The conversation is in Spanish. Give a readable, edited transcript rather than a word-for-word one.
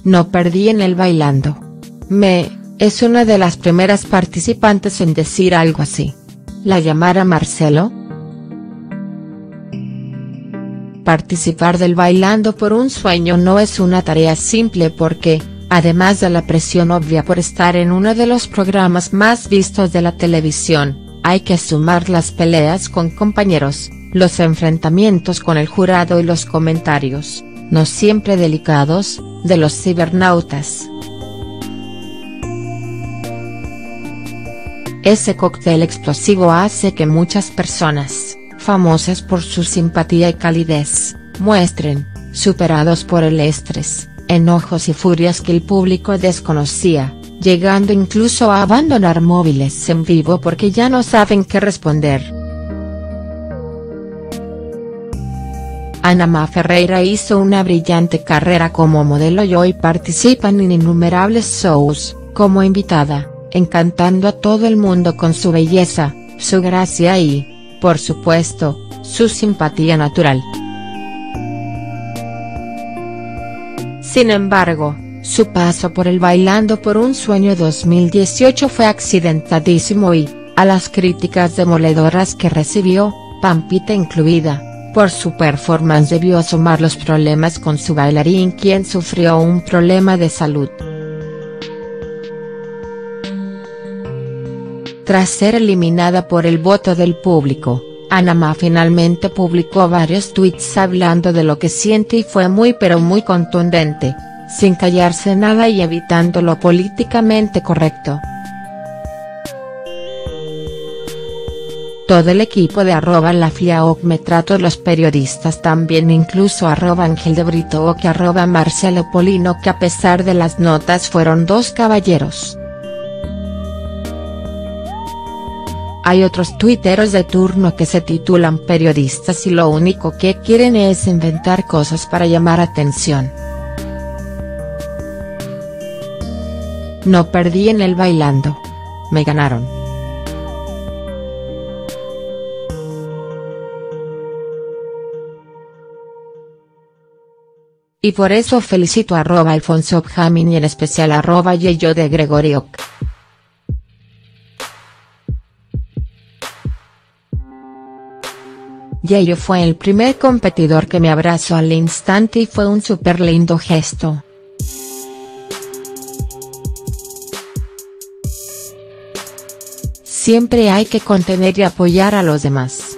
No perdí en el bailando. Es una de las primeras participantes en decir algo así. ¿La llamara Marcelo? Participar del Bailando por un Sueño no es una tarea simple porque, además de la presión obvia por estar en uno de los programas más vistos de la televisión, hay que sumar las peleas con compañeros, los enfrentamientos con el jurado y los comentarios, no siempre delicados, de los cibernautas. Ese cóctel explosivo hace que muchas personas, famosas por su simpatía y calidez, muestren, superados por el estrés, enojos y furias que el público desconocía, llegando incluso a abandonar móviles en vivo porque ya no saben qué responder. Ana Má Ferreira hizo una brillante carrera como modelo y hoy participa en innumerables shows, como invitada, encantando a todo el mundo con su belleza, su gracia y, por supuesto, su simpatía natural. Sin embargo, su paso por el Bailando por un Sueño 2018 fue accidentadísimo y, a las críticas demoledoras que recibió, Pampita incluida, por su performance debió sumar los problemas con su bailarín quien sufrió un problema de salud. Tras ser eliminada por el voto del público, Ana Má finalmente publicó varios tweets hablando de lo que siente y fue muy contundente, sin callarse nada y evitando lo políticamente correcto. Todo el equipo de @LaFliaoc me trató, los periodistas también, incluso @Ángel de Brito o que @Marcelo Polino, que a pesar de las notas fueron dos caballeros. Hay otros tuiteros de turno que se titulan periodistas y lo único que quieren es inventar cosas para llamar atención. No perdí en el Bailando. Me ganaron. Y por eso felicito a @Alfonso Benjamín y en especial a @Yeyo de Gregorioc. Yeyo fue el primer competidor que me abrazó al instante y fue un súper lindo gesto. Siempre hay que contener y apoyar a los demás.